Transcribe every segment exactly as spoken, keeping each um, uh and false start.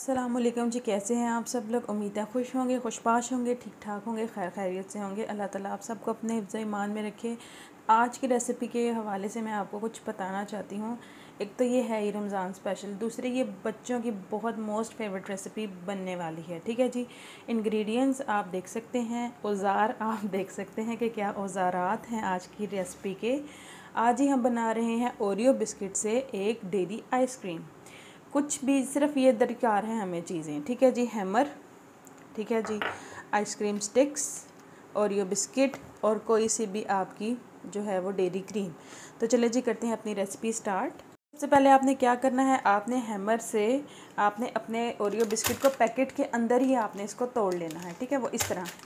अस्सलामुअलैकुम जी, कैसे हैं आप सब लोग। उम्मीद है खुश होंगे, खुशपाश होंगे, ठीक ठाक होंगे, खैर खैरियत से होंगे। अल्लाह ताला आप सबको अपने हिफ्ज़ ईमान में रखे। आज की रेसिपी के हवाले से मैं आपको कुछ बताना चाहती हूँ। एक तो ये है ही रमज़ान स्पेशल, दूसरी ये बच्चों की बहुत मोस्ट फेवरेट रेसिपी बनने वाली है। ठीक है जी, इंग्रेडिएंट्स आप देख सकते हैं, औज़ार आप देख सकते हैं कि क्या औज़ारात हैं आज की रेसिपी के। आज ही हम बना रहे हैं ओरियो बिस्किट से एक डेली आइसक्रीम। कुछ भी सिर्फ ये दरकार है हमें चीज़ें। ठीक है जी, हैमर, ठीक है जी, आइसक्रीम स्टिक्स, ओरियो बिस्किट और कोई सी भी आपकी जो है वो डेयरी क्रीम। तो चले जी करते हैं अपनी रेसिपी स्टार्ट। सबसे पहले आपने क्या करना है, आपने हैमर से आपने अपने ओरियो बिस्किट को पैकेट के अंदर ही आपने इसको तोड़ लेना है। ठीक है, वो इस तरह।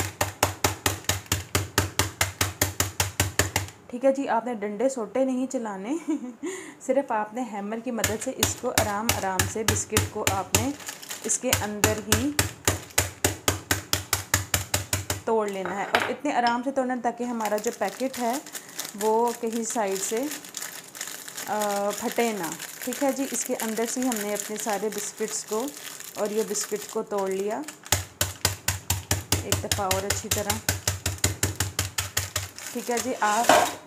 ठीक है जी, आपने डंडे सोटे नहीं चलाने सिर्फ आपने हैमर की मदद से इसको आराम आराम से बिस्किट को आपने इसके अंदर ही तोड़ लेना है। और इतने आराम से तोड़ना ताकि हमारा जो पैकेट है वो कहीं साइड से फटे ना। ठीक है जी, इसके अंदर से ही हमने अपने सारे बिस्किट्स को और ये बिस्किट को तोड़ लिया एक दफ़ा और अच्छी तरह। ठीक है जी, आप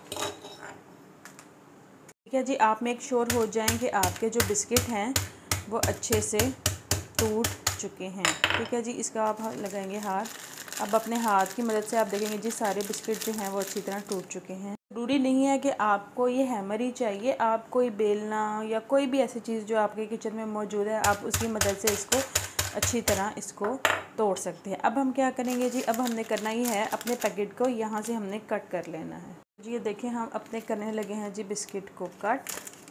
ठीक है जी, आप मेक श्योर हो जाएं कि आपके जो बिस्किट हैं वो अच्छे से टूट चुके हैं। ठीक है जी, इसका आप लगाएंगे हाथ। अब अपने हाथ की मदद से आप देखेंगे जी सारे बिस्किट जो हैं वो अच्छी तरह टूट चुके हैं। ज़रूरी नहीं है कि आपको ये हैमर ही चाहिए, आप कोई बेलना या कोई भी ऐसी चीज़ जो आपके किचन में मौजूद है आप उसकी मदद से इसको अच्छी तरह इसको तोड़ सकते हैं। अब हम क्या करेंगे जी, अब हमने करना ही है अपने पैकेट को यहाँ से हमने कट कर लेना है जी। ये देखें, हम अपने करने लगे हैं जी बिस्किट को कट।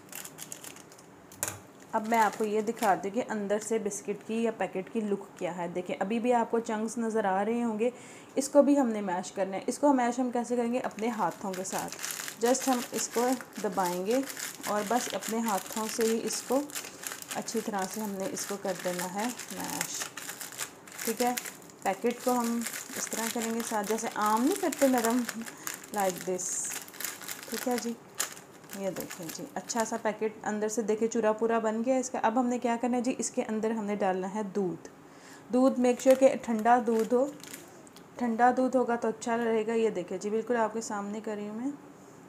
अब मैं आपको ये दिखाती हूँ कि अंदर से बिस्किट की या पैकेट की लुक क्या है। देखें, अभी भी आपको चंक्स नज़र आ रहे होंगे। इसको भी हमने मैश करना है। इसको मैश हम कैसे करेंगे, अपने हाथों के साथ। जस्ट हम इसको दबाएंगे और बस अपने हाथों से ही इसको अच्छी तरह से हमने इसको कर देना है मैश। ठीक है, पैकेट को हम इस तरह करेंगे साथ, जैसे आम नहीं करते नरम, लाइक दिस। ठीक है जी, ये देखें जी, अच्छा सा पैकेट अंदर से देखें चूरा पूरा बन गया इसका। अब हमने क्या करना है जी, इसके अंदर हमने डालना है दूध। दूध मेक श्योर कि ठंडा दूध हो, ठंडा दूध होगा तो अच्छा रहेगा। ये देखें जी, बिल्कुल आपके सामने कर रही हूँ मैं।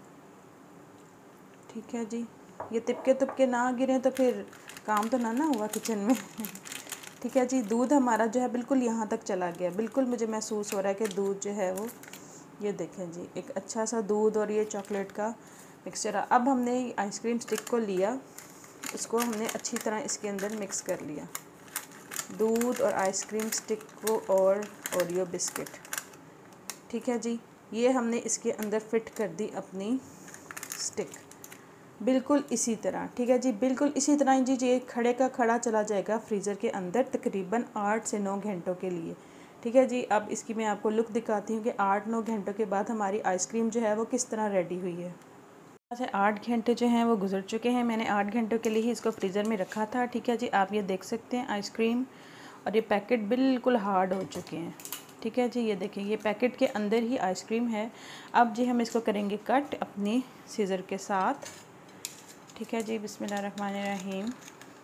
ठीक है जी, ये तिपके तुपके ना गिरे तो फिर काम तो ना ना हुआ किचन में ठीक है जी, दूध हमारा जो है बिल्कुल यहाँ तक चला गया। बिल्कुल मुझे महसूस हो रहा है कि दूध जो है वो, ये देखें जी, एक अच्छा सा दूध और ये चॉकलेट का मिक्सचर। अब हमने आइसक्रीम स्टिक को लिया, उसको हमने अच्छी तरह इसके अंदर मिक्स कर लिया, दूध और आइसक्रीम स्टिक को और ओरियो बिस्किट। ठीक है जी, ये हमने इसके अंदर फिट कर दी अपनी स्टिक, बिल्कुल इसी तरह। ठीक है जी, बिल्कुल इसी तरह जी ये खड़े का खड़ा चला जाएगा फ्रीज़र के अंदर तकरीबन आठ से नौ घंटों के लिए। ठीक है जी, अब इसकी मैं आपको लुक दिखाती हूँ कि आठ नौ घंटों के बाद हमारी आइसक्रीम जो है वो किस तरह रेडी हुई है। से आठ घंटे जो हैं वो गुजर चुके हैं। मैंने आठ घंटों के लिए ही इसको फ्रीज़र में रखा था। ठीक है जी, आप ये देख सकते हैं आइसक्रीम और ये पैकेट बिल्कुल हार्ड हो चुके हैं। ठीक है जी, ये देखें, ये पैकेट के अंदर ही आइसक्रीम है। अब जी हम इसको करेंगे कट अपनी सीज़र के साथ। ठीक है जी, बिस्मिल्लाहिर्रहमानिर्रहीम।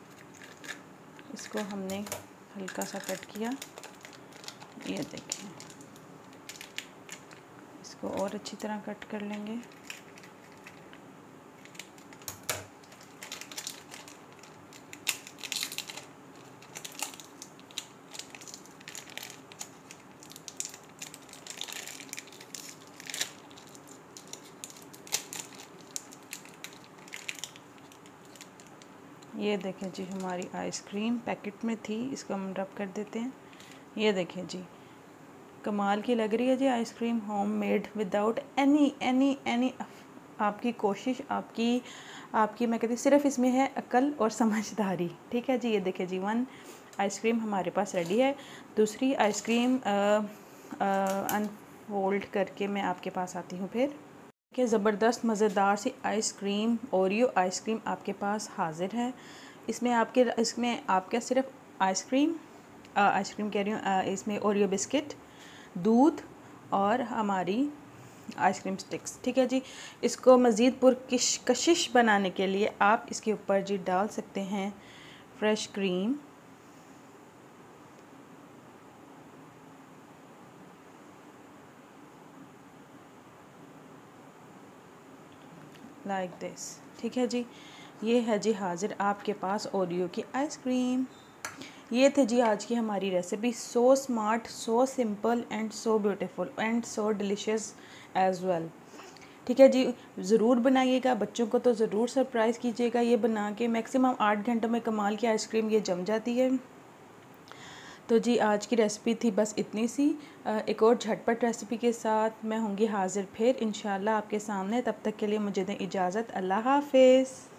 इसको हमने हल्का सा कट किया, ये देखें, इसको और अच्छी तरह कट कर लेंगे। ये देखें जी, हमारी आइसक्रीम पैकेट में थी, इसको हम रब कर देते हैं। ये देखें जी, कमाल की लग रही है जी ice cream, home made without any any any आपकी कोशिश, आपकी आपकी मैं कहती सिर्फ इसमें है अक्ल और समझदारी। ठीक है जी, ये देखें जी, वन आइसक्रीम हमारे पास रेडी है। दूसरी आइसक्रीम अनफोल्ड करके मैं आपके पास आती हूँ फिर कि ज़बरदस्त मज़ेदार सी आइसक्रीम, ओरियो आइसक्रीम आपके पास हाज़िर है। इसमें आपके इसमें आपका सिर्फ आइसक्रीम आइसक्रीम कह रही हूँ, इसमें ओरियो बिस्किट, दूध और हमारी आइसक्रीम स्टिक्स। ठीक है जी, इसको मज़ीद पुरकिश कशिश बनाने के लिए आप इसके ऊपर जी डाल सकते हैं फ्रेश क्रीम। Like this. ठीक है जी, ये है जी हाजिर आपके पास ओरियो की आइसक्रीम। ये थे जी आज की हमारी recipe, so smart, so simple and so beautiful and so delicious as well. ठीक है जी, ज़रूर बनाइएगा, बच्चों को तो ज़रूर सरप्राइज़ कीजिएगा ये बना के। मैक्सिमम आठ घंटों में कमाल की आइसक्रीम ये जम जाती है। तो जी आज की रेसिपी थी बस इतनी सी। एक और झटपट रेसिपी के साथ मैं होंगी हाज़िर फिर इंशाल्लाह आपके सामने। तब तक के लिए मुझे दें इजाज़त। अल्लाह हाफ़िज़।